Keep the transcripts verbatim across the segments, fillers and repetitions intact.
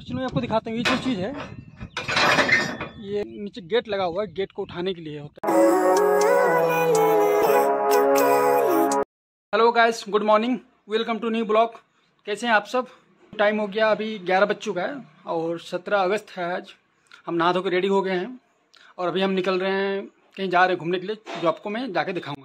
चलो मैं आपको दिखाता हूँ। ये जो चीज़ है, ये नीचे गेट लगा हुआ है, गेट को उठाने के लिए होता है। Hello guys, good morning, welcome to new blog. कैसे हैं आप सब? टाइम हो गया, अभी ग्यारह बज चुका है और सत्रह अगस्त है आज। हम नहा धो के रेडी हो गए हैं और अभी हम निकल रहे हैं, कहीं जा रहे हैं घूमने के लिए, जो आपको मैं जाके दिखाऊंगा।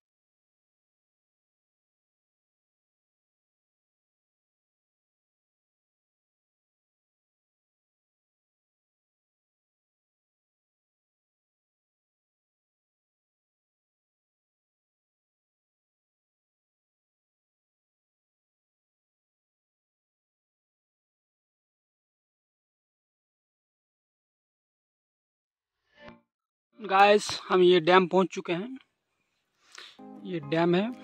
गाइस, हम ये डैम पहुंच चुके हैं। ये डैम है,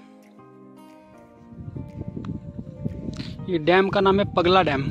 ये डैम का नाम है पगला डैम।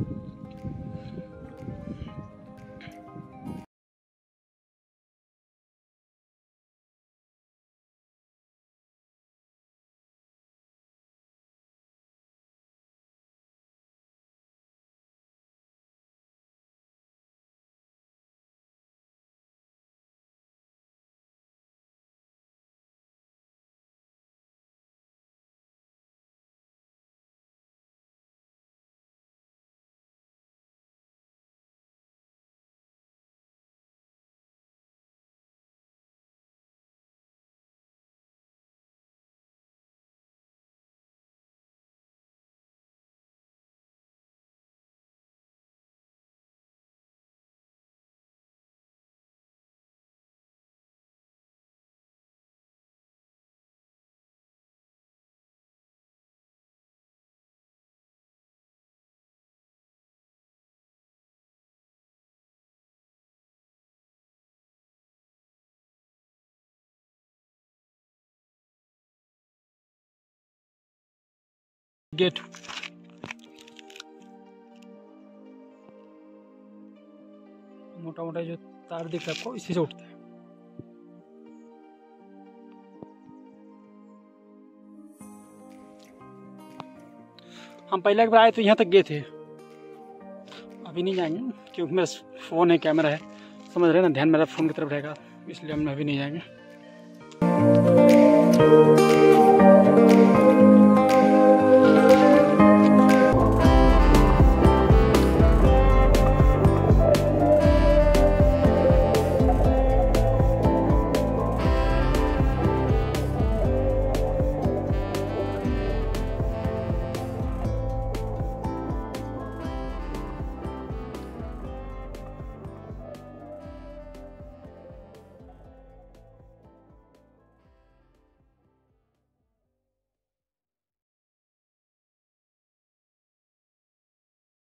गेट मोटा मोटा जो तार दिख रहा है आपको, इसी से उठता है। हम पहले एक बार आए तो यहाँ तक गए थे, अभी नहीं जाएंगे क्योंकि मेरा फ़ोन है, कैमरा है, समझ रहे हैं ना, ध्यान मेरा फ़ोन की तरफ रहेगा, इसलिए हम अभी नहीं जाएंगे।